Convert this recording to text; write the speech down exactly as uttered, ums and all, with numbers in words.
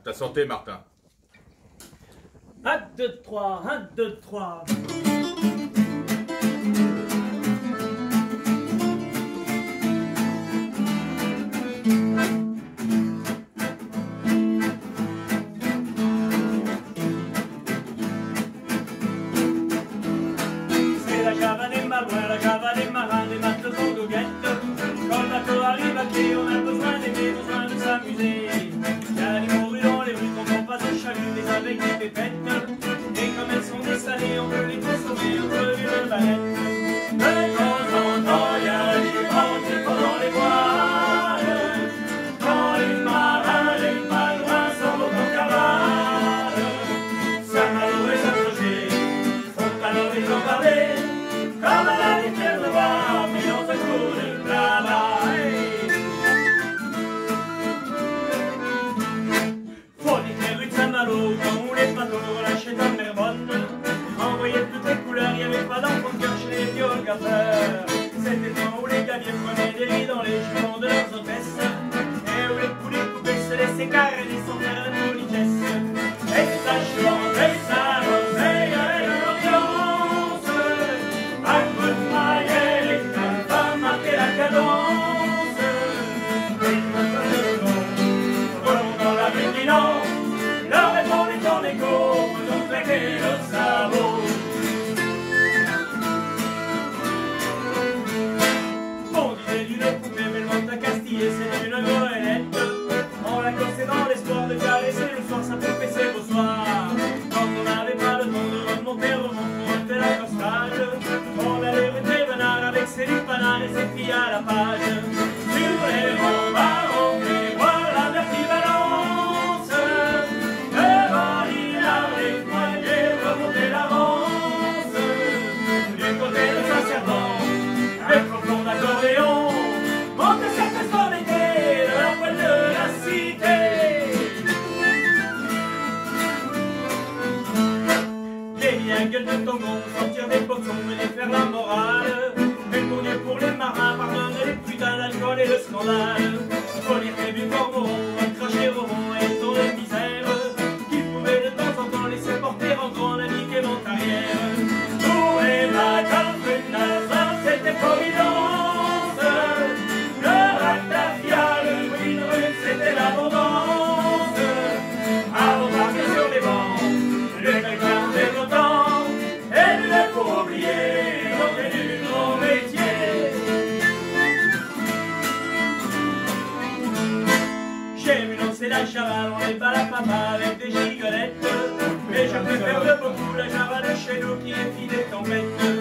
Ta santé, Martin. un, deux, trois, un, deux, trois. C'est la cavale des malouins, la cavale des marins, des matelots en goguette. Quand le bateau arrive à quai, on a besoin d'aimer, besoin de s'amuser. Il y a des morues dans les rues qu'on prend pas de chalut, mais avec des pépettes. Et comme elles sont dessalées, on peut les consommer entre une balette. De temps en temps, il y a des grands types dans les voiles. Quand les marins, les malouins s'en vont en cavale. Saint-Malo et Saint-Roger font alors les embardés. Comme à la litière de bois, mais on se coule là-bas. Faut dire que les rues de Saint-Malo, quand les bateaux relâchaient dans mer bonne, envoyaient toutes les couleurs, il n'y avait pas d'enfants de cœur chez les vieux gaffeurs. C'était le temps où les gaviers prenaient des lits dans les jupons de leurs hôtesses, et où les poulets poupées se laissaient caresser sans faire de politesse. Et ça chantait, ça rosait, il y avait de l'ambiance. À coup de maillet, les femmes marquaient la cadence. Et quand on est bon, relons dans la vigilance, leur répondit en écho, nous claquer le sabot. On disait d'une poupée, mais le monde à Castille, c'est une goélette. On la corsait dans l'espoir de caresser le soir, sa poupée c'est beau soir. Quand on n'avait pas le temps de remonter, remonter pour remonter la costade, on allait rue des Venards avec ses lupanards et ses filles à la page. Sur les remparts, on fait voir la vertige balance. Devant l'île, les poignets, remonter l'avance. Du côté de Saint-Servant, avec le plomb d'accordéon, monter cette escornité de la poêle de la cité. Les miens gueules de tongon, sortir des poissons et les faire la morale. Mais pour Dieu, pour les marins, pardonner les putains, l'alcool et le scandale. Faut lire les vieux cormorans, cracher au vent et tourner de misère, qui pouvaient de temps en temps laisser porter en grand ami et Montarière. Tous les matins, une navale, c'était Providence. Le ratafia, le green rue, c'était l'abondance. Avant d'arriver sur les bancs, le quelqu'un des longtemps, et lui l'a pour oublier l'entrée du grand métier. J'ai vu lancer la chavale, on n'est pas la papa avec des gigolettes. Mais je préfère de beaucoup la chavale de chez nous qui est fille des tempêtes.